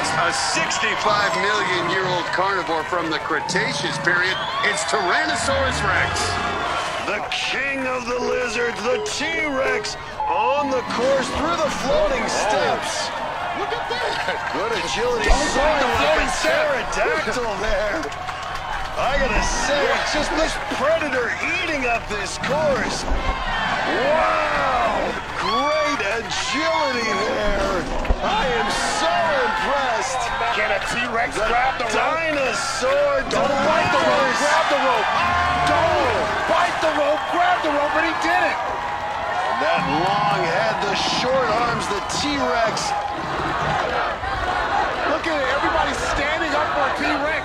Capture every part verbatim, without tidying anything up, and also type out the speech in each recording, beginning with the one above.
T-Rex, a sixty-five million year old carnivore from the Cretaceous period. It's Tyrannosaurus Rex. The king of the lizards, the T-Rex, on the course through the floating steps. Look at that. Good agility, soaring like a pterodactyl there. I gotta say, it's just this predator eating up this course. Wow! Great agility there. I am so impressed. Can a T-Rex grab the rope? Dinosaur Don't bite the rope, grab the rope. Don't bite the rope, grab the rope, and he did it. And that long head, the short arms, the T-Rex. Look at it, everybody's standing up for a T-Rex.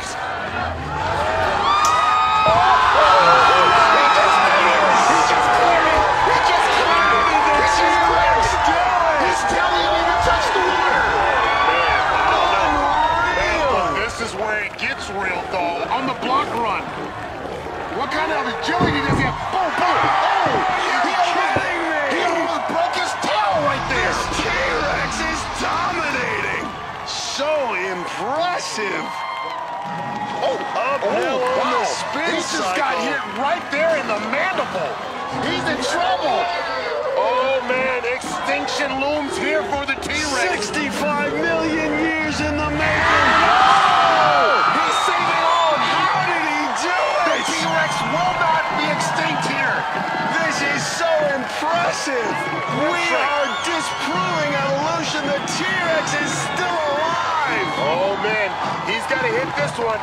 Real though, on the block run. What kind of agility does he have? Boom, boom! Oh! He kidding me? He almost broke his tail right there! This T-Rex is dominating! So impressive! Oh! Up oh, now on wow. the spin He just cycle. got hit right there in the mandible! He's in trouble! Oh man, extinction looms here for the T-Rex! sixty-five million years in the making! Will not be extinct here. This is so impressive. We are disproving evolution. The T-Rex is still alive. Oh man, he's got to hit this one.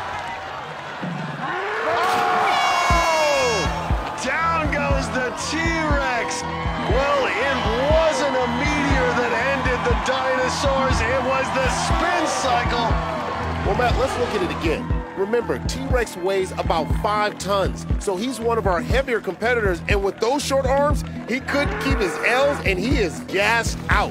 Oh! Down goes the T-Rex. Well, it wasn't a meteor that ended the dinosaurs. It was the spin cycle. Well, Matt, let's look at it again. Remember, T-Rex weighs about five tons, so he's one of our heavier competitors, and with those short arms, he couldn't keep his L's, and he is gassed out.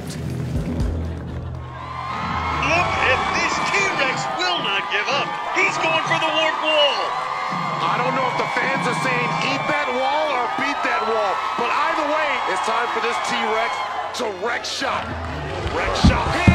Look at this T-Rex will not give up. He's going for the warp wall. I don't know if the fans are saying eat that wall or beat that wall, but either way, it's time for this T-Rex to wreck shop. Wreck shop.